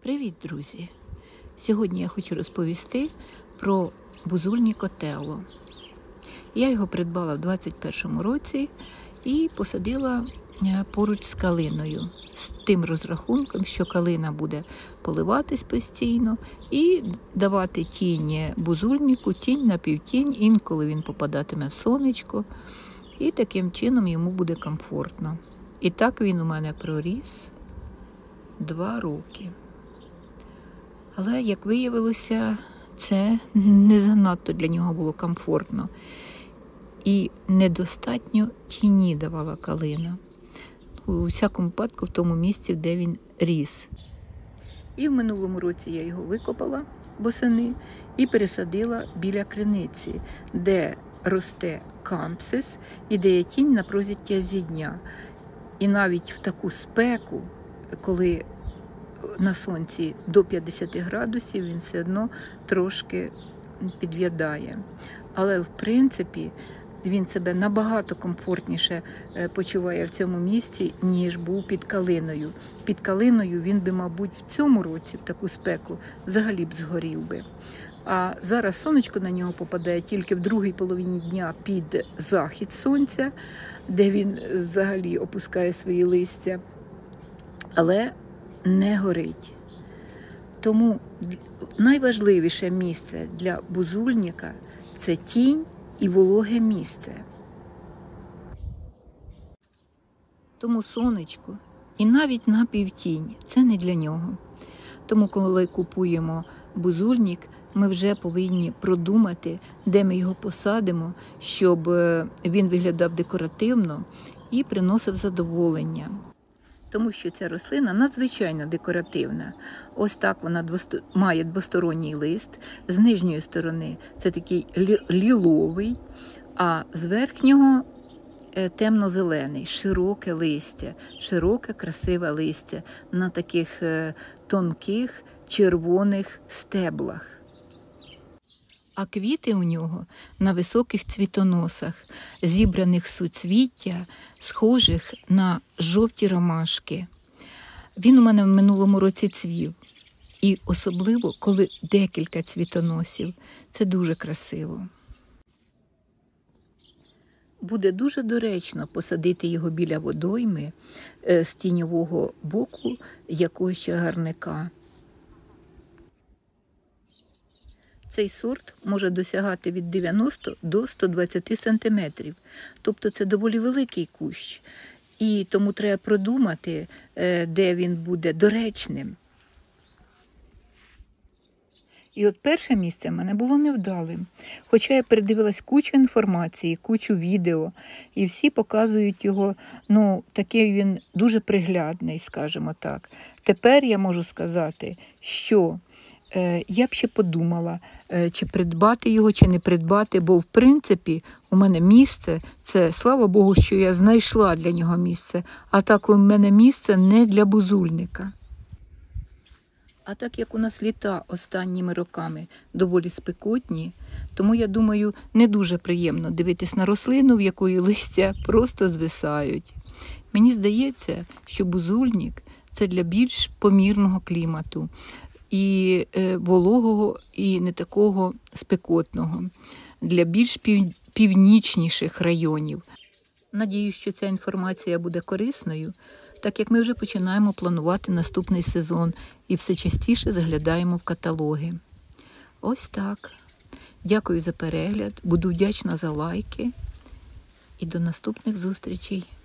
Привіт, друзі! Сьогодні я хочу розповісти про бузульник Отелло. Я його придбала в 2021 році і посадила поруч з калиною, з тим розрахунком, що калина буде поливатись постійно і давати тінь бузульнику, тінь на півтінь, інколи він попадатиме в сонечко, і таким чином йому буде комфортно. І так він у мене проріс 2 роки. Але, як виявилося, це не занадто для нього було комфортно. І недостатньо тіні давала калина. У всякому випадку в тому місці, де він ріс. І в минулому році я його викопала восени і пересадила біля криниці, де росте кампсис і де є тінь на прозіття дня. І навіть в таку спеку, коли на сонці до 50 градусів, він все одно трошки підв'ядає. Але, в принципі, він себе набагато комфортніше почуває в цьому місці, ніж був під калиною. Під калиною він би, мабуть, в цьому році, в таку спеку, взагалі б згорів би. А зараз сонечко на нього попадає тільки в другій половині дня під захід сонця, де він взагалі опускає свої листя. Але не горить. Тому найважливіше місце для бузульника – це тінь і вологе місце. Тому сонечко і навіть напівтінь – це не для нього. Тому, коли купуємо бузульник, ми вже повинні продумати, де ми його посадимо, щоб він виглядав декоративно і приносив задоволення. Тому що ця рослина надзвичайно декоративна. Ось так вона має двосторонній лист. З нижньої сторони це такий ліловий, а з верхнього темно-зелений, широке листя, широке красиве листя на таких тонких червоних стеблах. А квіти у нього на високих цвітоносах, зібраних з суцвіття, схожих на жовті ромашки. Він у мене в минулому році цвів. І особливо, коли декілька цвітоносів. Це дуже красиво. Буде дуже доречно посадити його біля водойми з тіньового боку якогось чагарника. Цей сорт може досягати від 90 до 120 сантиметрів. Тобто це доволі великий кущ. І тому треба продумати, де він буде доречним. І от перше місце в мене було невдалим. Хоча я передивилась кучу інформації, кучу відео, і всі показують його, такий він дуже приглядний, скажімо так. Тепер я можу сказати, що я б ще подумала, чи придбати його, чи не придбати, бо, в принципі, у мене місце, це, слава Богу, що я знайшла для нього місце, а так у мене місце не для бузульника. А так як у нас літа останніми роками доволі спекотні, тому, я думаю, не дуже приємно дивитись на рослину, в якої листя просто звисають. Мені здається, що бузульник – це для більш помірного клімату, і вологого, і не такого спекотного, для більш північніших районів. Надіюсь, що ця інформація буде корисною, так як ми вже починаємо планувати наступний сезон і все частіше заглядаємо в каталоги. Ось так. Дякую за перегляд, буду вдячна за лайки і до наступних зустрічей.